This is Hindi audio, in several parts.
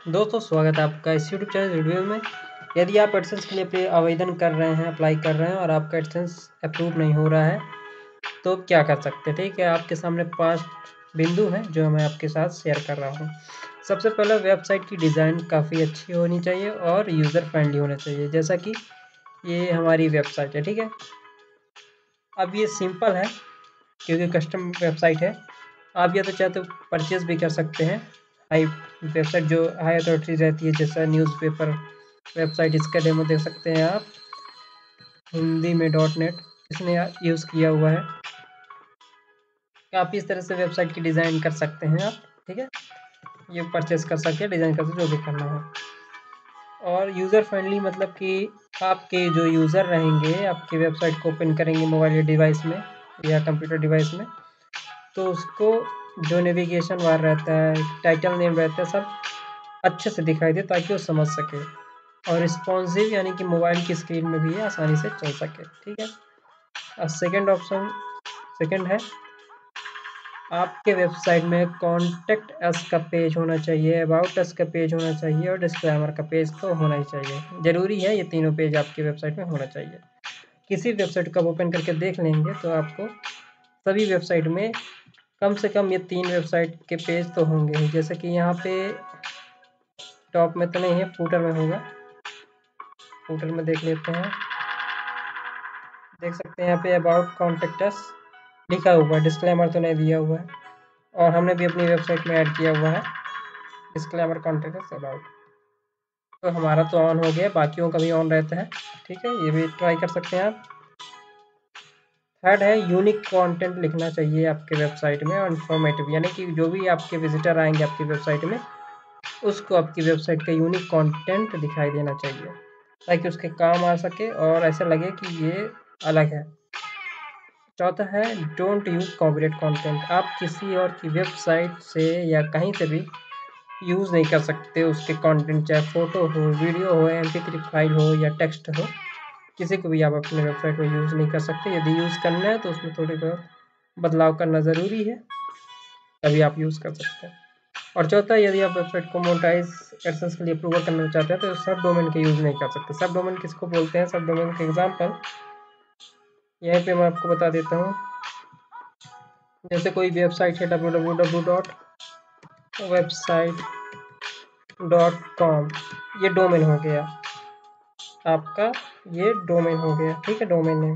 दोस्तों स्वागत है आपका इस यूट्यूब चैनल वीडियो में। यदि आप एडसेंस के लिए आवेदन कर रहे हैं, अप्लाई कर रहे हैं और आपका एडसेंस अप्रूव नहीं हो रहा है तो क्या कर सकते हैं। ठीक है, आपके सामने 5 बिंदु हैं जो मैं आपके साथ शेयर कर रहा हूँ। सबसे पहले वेबसाइट की डिज़ाइन काफ़ी अच्छी होनी चाहिए और यूज़र फ्रेंडली होना चाहिए, जैसा कि ये हमारी वेबसाइट है। ठीक है, अब ये सिंपल है क्योंकि कस्टम वेबसाइट है। आप या तो चाहे तो परचेज़ भी कर सकते हैं। हाई वेबसाइट जो हाई अथॉरिटी रहती है, जैसा न्यूज़पेपर वेबसाइट, इसका डेमो देख सकते हैं आप हिंदी में .net इसने यूज़ किया हुआ है। आप इस तरह से वेबसाइट की डिज़ाइन कर सकते हैं आप। ठीक है, ये परचेज़ कर सकते हैं, डिज़ाइन कर सकते हैं, जो भी करना है। और यूज़र फ्रेंडली मतलब कि आपके जो यूज़र रहेंगे आपकी वेबसाइट को ओपन करेंगे मोबाइल या डिवाइस में या कंप्यूटर डिवाइस में, तो उसको जो नेविगेशन बार रहता है, टाइटल नेम रहता है, सब अच्छे से दिखाई दे ताकि वो समझ सके। और रिस्पॉन्सिव यानी कि मोबाइल की स्क्रीन में भी आसानी से चल सके। ठीक है, अब सेकंड है आपके वेबसाइट में कॉन्टैक्ट अस का पेज होना चाहिए, अबाउट अस का पेज होना चाहिए और डिस्क्लेमर का पेज तो होना ही चाहिए। ज़रूरी है, ये तीनों पेज आपकी वेबसाइट में होना चाहिए। किसी वेबसाइट को ओपन करके देख लेंगे तो आपको सभी वेबसाइट में कम से कम ये 3 वेबसाइट के पेज तो होंगे ही। जैसे कि यहाँ पे टॉप में तो नहीं है, फूटर में होगा। फूटर में देख लेते हैं, देख सकते हैं यहाँ पे अबाउट कॉन्टैक्ट अस लिखा हुआ है, डिस्क्लेमर तो नहीं दिया हुआ है और हमने भी अपनी वेबसाइट में ऐड किया हुआ है डिस्क्लेमर कॉन्टैक्ट अस अबाउट। तो हमारा तो ऑन हो गया, बाकियों का भी ऑन रहता है। ठीक है, ये भी ट्राई कर सकते हैं आप। थर्ड है यूनिक कंटेंट लिखना चाहिए आपके वेबसाइट में और इन्फॉर्मेटिव, यानी कि जो भी आपके विजिटर आएंगे आपकी वेबसाइट में उसको आपकी वेबसाइट का यूनिक कंटेंट दिखाई देना चाहिए ताकि उसके काम आ सके और ऐसा लगे कि ये अलग है। चौथा है डोंट यूज़ कॉपीराइट कंटेंट। आप किसी और की वेबसाइट से या कहीं से भी यूज़ नहीं कर सकते उसके कंटेंट, चाहे फ़ोटो हो, वीडियो हो, MP3 फाइल हो या टेक्स्ट हो। किसी को भी आप अपने वेबसाइट में यूज़ नहीं कर सकते। यदि यूज़ करना है तो उसमें थोड़ी बहुत बदलाव करना ज़रूरी है, तभी आप यूज़ कर सकते हैं। और चौथा, यदि आप वेबसाइट को मोनेटाइज एडसेंस के लिए अप्रूवल करना चाहते हैं तो सब डोमेन के यूज़ नहीं कर सकते। सब डोमेन किसको बोलते हैं? सब डोमेन के एग्जाम्पल यहीं पे मैं आपको बता देता हूँ। जैसे कोई वेबसाइट है www.website.com, ये डोमेन हो गया आपका, ये डोमेन हो गया। ठीक है, डोमेन नेम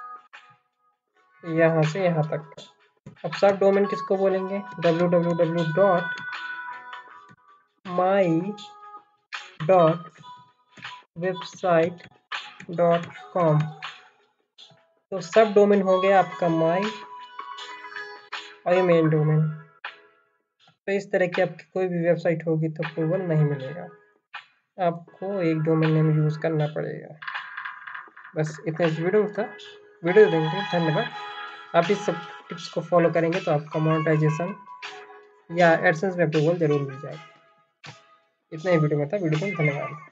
यहाँ से यहाँ तक का। अब सब डोमेन किसको बोलेंगे? www.my.website.com। तो सब डोमेन हो गया आपका माई और ये मेन डोमेन। तो इस तरह की आपकी कोई भी वेबसाइट होगी तो अप्रूवल नहीं मिलेगा, आपको एक डोमेन नेम यूज़ करना पड़ेगा। बस इतना इस वीडियो में था। वीडियो देखने के लिए धन्यवाद। आप इस सब टिप्स को फॉलो करेंगे तो आपका मोनेटाइजेशन या एडसेंस में अप्रूवल जरूर मिल जाएगा। इतना ही वीडियो में था। वीडियो में धन्यवाद।